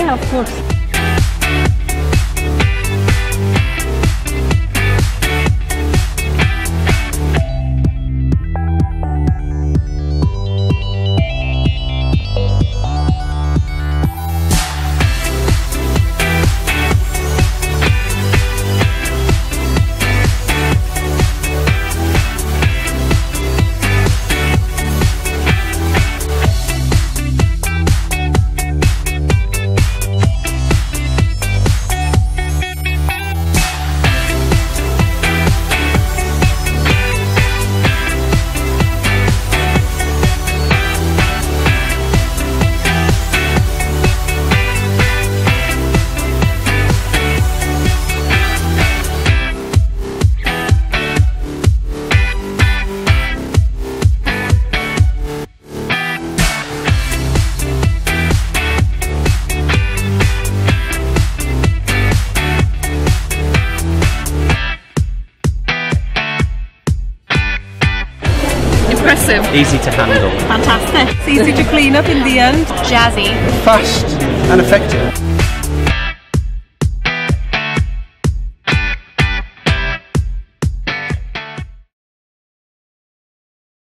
Yeah, of course. Impressive. Easy to handle. Fantastic. It's easy to clean up in the end. Jazzy. Fast and effective.